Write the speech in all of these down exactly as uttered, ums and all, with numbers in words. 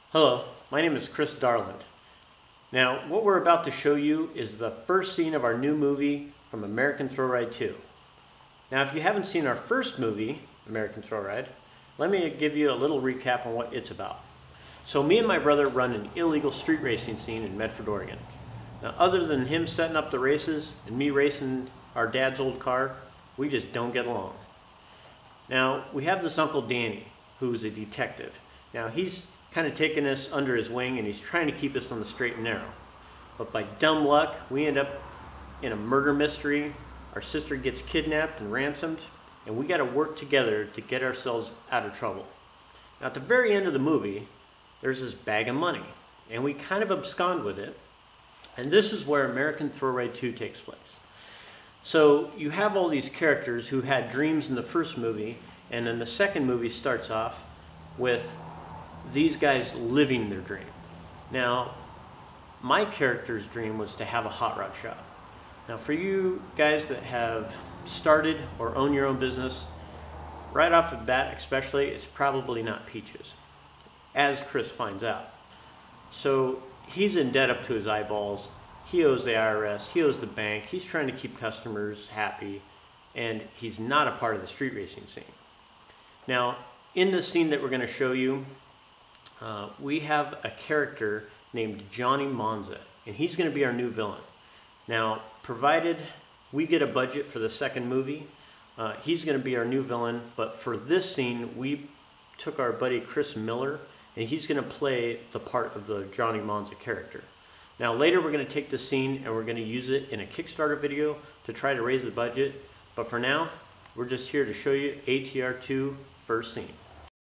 Hello, my name is Chris Darland. Now, what we're about to show you is the first scene of our new movie from American Thrill Ride two. Now, if you haven't seen our first movie, American Thrill Ride, let me give you a little recap on what it's about. So me and my brother run an illegal street racing scene in Medford, Oregon. Now, other than him setting up the races and me racing our dad's old car, we just don't get along. Now, we have this Uncle Danny, who's a detective. Now, he's kind of taking us under his wing and he's trying to keep us on the straight and narrow. But by dumb luck, we end up in a murder mystery. Our sister gets kidnapped and ransomed, and we got to work together to get ourselves out of trouble. Now, at the very end of the movie, there's this bag of money, and we kind of abscond with it. And this is where American Thrill Ride two takes place. So you have all these characters who had dreams in the first movie, and then the second movie starts off with these guys living their dream. Now, my character's dream was to have a hot rod shop. Now, for you guys that have started or own your own business, right off the bat especially, it's probably not peaches, as Chris finds out. So he's in debt up to his eyeballs. He owes the I R S, he owes the bank, he's trying to keep customers happy, and he's not a part of the street racing scene. Now, in the scene that we're going to show you, uh, we have a character named Johnny Monza, and he's going to be our new villain. Now, provided we get a budget for the second movie, uh, he's going to be our new villain, but for this scene, we took our buddy Chris Miller, and he's going to play the part of the Johnny Monza character. Now, later we're going to take this scene and we're going to use it in a Kickstarter video to try to raise the budget, but for now, we're just here to show you A T R two first scene.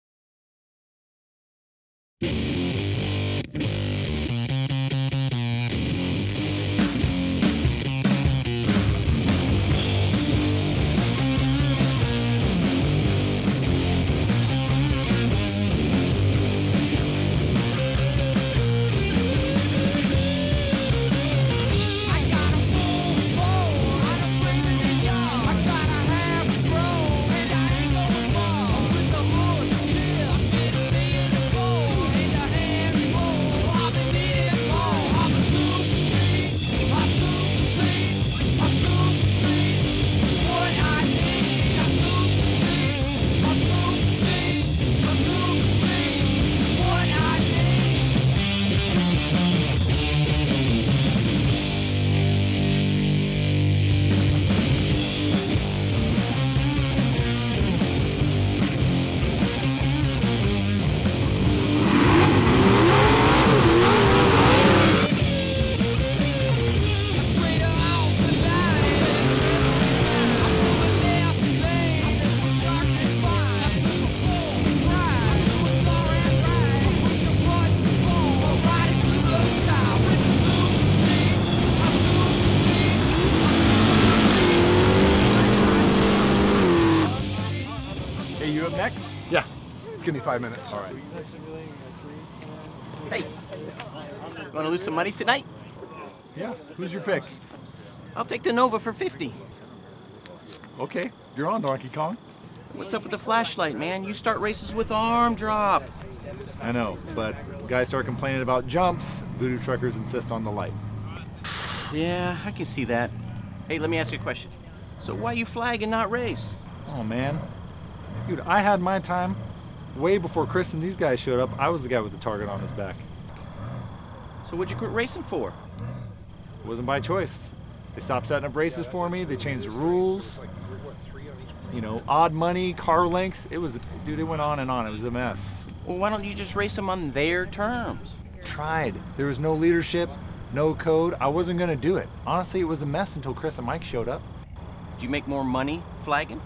You up next? Yeah. Give me five minutes. All right. Hey, you want to lose some money tonight? Yeah. Who's your pick? I'll take the Nova for fifty. Okay. You're on, Donkey Kong. What's up with the flashlight, man? You start races with arm drop. I know, but guys start complaining about jumps. Voodoo truckers insist on the light. Yeah, I can see that. Hey, let me ask you a question. So why you flag and not race? Oh, man. Dude, I had my time way before Chris and these guys showed up. I was the guy with the target on his back. So what'd you quit racing for? It wasn't by choice. They stopped setting up races for me. They changed the rules. You know, odd money, car lengths. It was, dude, it went on and on. It was a mess. Well, why don't you just race them on their terms? Tried. There was no leadership, no code. I wasn't gonna do it. Honestly, it was a mess until Chris and Mike showed up. Did you make more money flagging?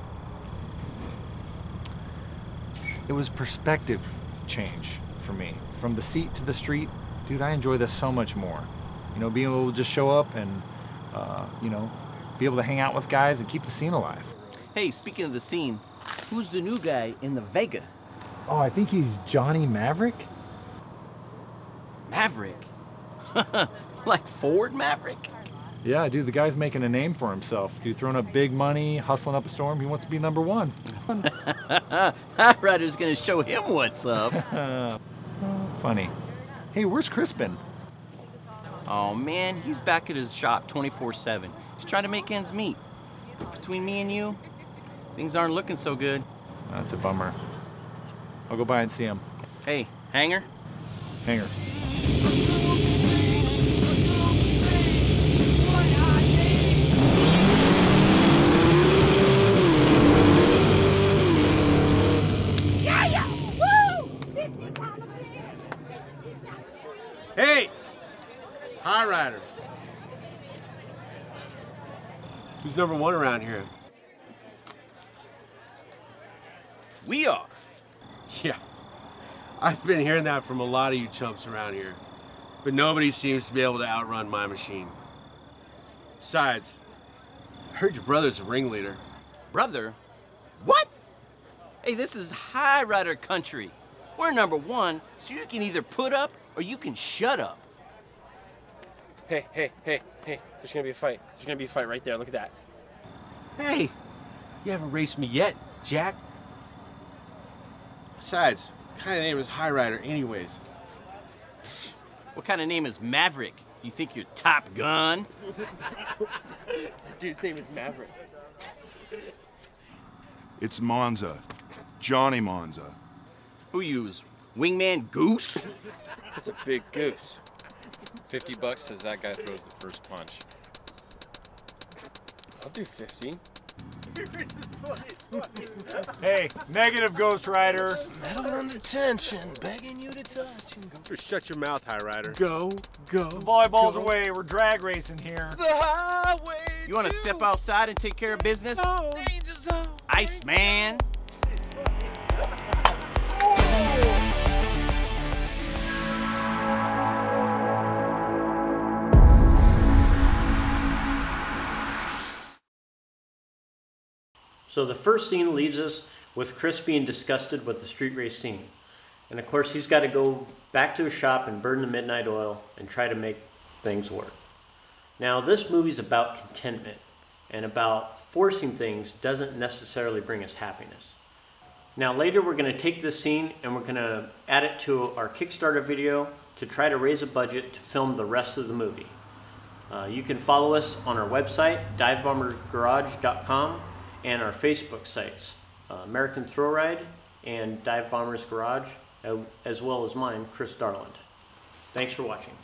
It was perspective change for me. From the seat to the street, dude, I enjoy this so much more. You know, being able to just show up and, uh, you know, be able to hang out with guys and keep the scene alive. Hey, speaking of the scene, who's the new guy in the Vega? Oh, I think he's Johnny Maverick. Maverick? Like Ford Maverick? Yeah, dude, the guy's making a name for himself. Dude, throwing up big money, hustling up a storm. He wants to be number one. Hot Rodder's gonna show him what's up. Funny. Hey, where's Chris been? Oh man, he's back at his shop twenty-four seven. He's trying to make ends meet. But between me and you, things aren't looking so good. That's a bummer. I'll go by and see him. Hey, Hanger? Hanger. Hey! High Rider. Who's number one around here? We are. Yeah. I've been hearing that from a lot of you chumps around here. But nobody seems to be able to outrun my machine. Besides, I heard your brother's a ringleader. Brother? What? Hey, this is High Rider country. We're number one, so you can either put up or you can shut up. Hey, hey, hey, hey, there's gonna be a fight. There's gonna be a fight right there, look at that. Hey, you haven't raced me yet, Jack. Besides, what kind of name is High Rider anyways? What kind of name is Maverick? You think you're Top Gun? Dude's name is Maverick. It's Monza. Johnny Monza. Who use Wingman Goose? That's a big goose. Fifty bucks says that guy throws the first punch. I'll do fifty. Hey, negative, Ghost Rider. Metal under tension, begging you to touch and go. Just shut your mouth, High Rider. Go, go. The volleyball's go. away. We're drag racing here. The highway. You want to step outside and take care of business? Danger zone. Iceman. So the first scene leaves us with Chris being disgusted with the street race scene. And of course he's got to go back to his shop and burn the midnight oil and try to make things work. Now this movie's about contentment, and about forcing things doesn't necessarily bring us happiness. Now later we're going to take this scene and we're going to add it to our Kickstarter video to try to raise a budget to film the rest of the movie. Uh, you can follow us on our website, dive bombers garage dot com, and our Facebook sites, uh, American Thrill Ride and Dive Bombers Garage, as well as mine, Chris Darland. Thanks for watching.